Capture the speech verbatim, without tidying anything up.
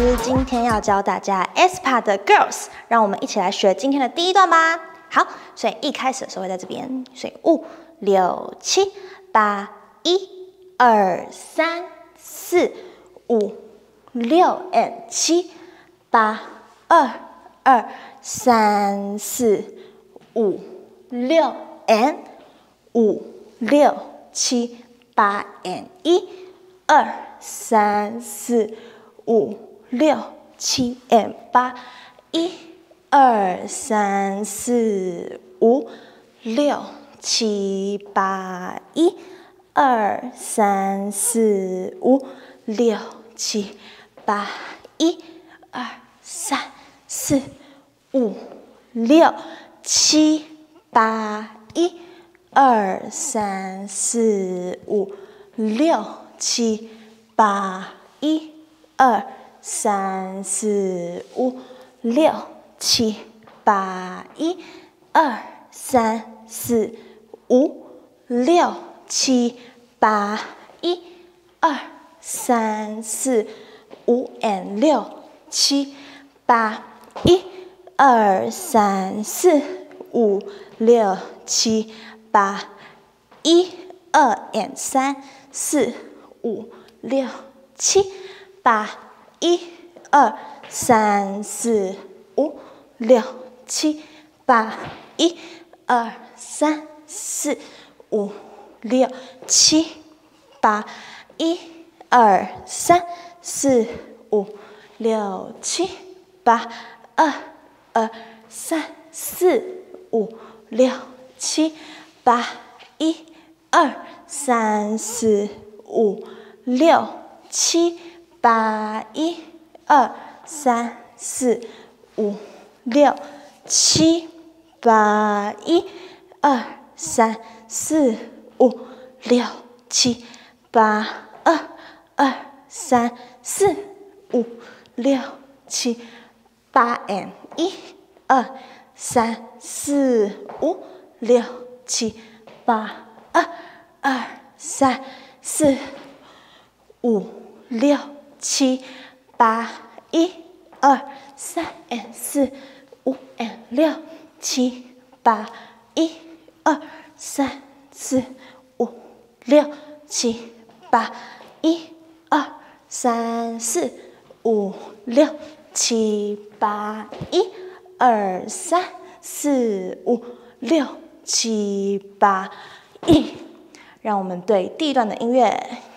师今天要教大家 aespa 的 Girls， 让我们一起来学今天的第一段吧。好，所以一开始的时候会在这边，所以五六七八一二三四五六 and 七八二二三四五六 and 五六七八 and 一二三四五六七 and 八一二三四五六七八一二三四五六七八一二三四五六七八一二三四五六七八一二三四五六七八一二三四五六七八一二三四五 and 六七八一二三四五六七八一二 and 三四五六七八一二三四五六七八一二三四五六七八一二三四五六七八二二三四五六七八一二三四五六七八一二三四五六七八一二三四五六七八二二三四五六七八 and 一二三四五六七八二二三四五六七八一二三 and 四五 and 六七八一二三四五六七八一二三四五六七八一二三四五六七八一。让我们对第一段的音乐。